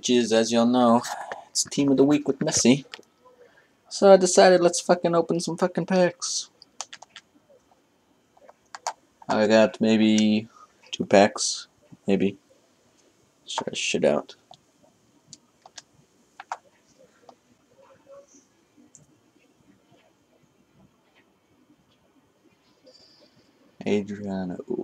which is, as y'all know, it's Team of the Week with Messi. So I decided let's fucking open some fucking packs. I got maybe 2 packs, maybe. Let's try this shit out. Adriano.